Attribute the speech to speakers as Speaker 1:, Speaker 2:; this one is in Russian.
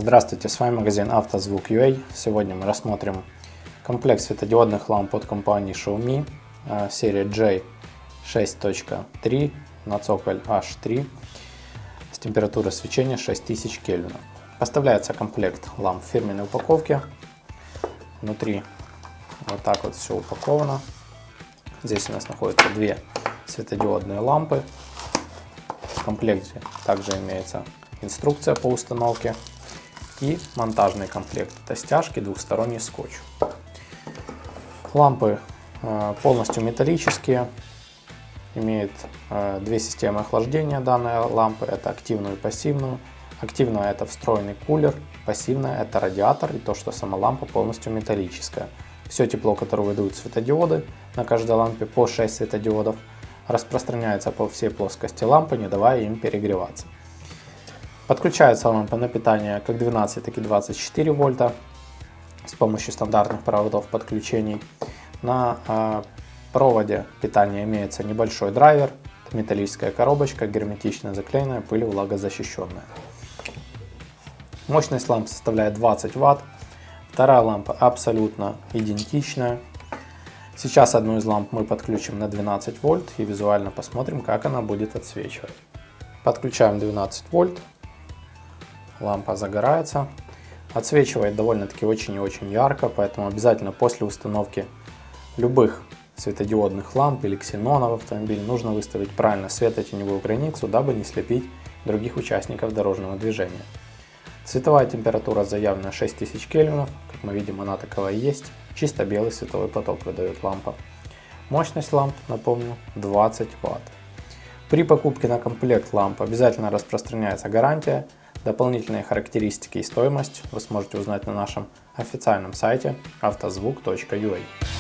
Speaker 1: Здравствуйте, с вами магазин Автозвук.ua. Сегодня мы рассмотрим комплект светодиодных ламп от компании Xiaomi, серия J6.3 на цоколь H3 с температурой свечения 6000 Кельвин. Поставляется комплект ламп в фирменной упаковке. Внутри вот так вот все упаковано. Здесь у нас находятся две светодиодные лампы. В комплекте также имеется инструкция по установке и монтажный комплект. Это стяжки, двухсторонний скотч. Лампы полностью металлические. Имеет две системы охлаждения данной лампы. Это активную и пассивную. Активная — это встроенный кулер. Пассивная — это радиатор и то, что сама лампа полностью металлическая. Все тепло, которое выдают светодиоды, на каждой лампе по 6 светодиодов, распространяется по всей плоскости лампы, не давая им перегреваться. Подключается лампа на питание как 12, так и 24 вольта с помощью стандартных проводов подключений. На проводе питания имеется небольшой драйвер, металлическая коробочка, герметично заклеенная, пыль влагозащищенная. Мощность ламп составляет 20 Вт. Вторая лампа абсолютно идентичная. Сейчас одну из ламп мы подключим на 12 вольт и визуально посмотрим, как она будет отсвечивать. Подключаем 12 вольт. Лампа загорается. Отсвечивает довольно-таки очень и очень ярко, поэтому обязательно после установки любых светодиодных ламп или ксенонов в автомобиль нужно выставить правильно светотеневую границу, дабы не слепить других участников дорожного движения. Цветовая температура заявлена 6000 Кельвинов. Как мы видим, она таковая и есть. Чисто белый световой поток выдает лампа. Мощность ламп, напомню, 20 Вт. При покупке на комплект ламп обязательно распространяется гарантия. Дополнительные характеристики и стоимость вы сможете узнать на нашем официальном сайте автозвук.ua.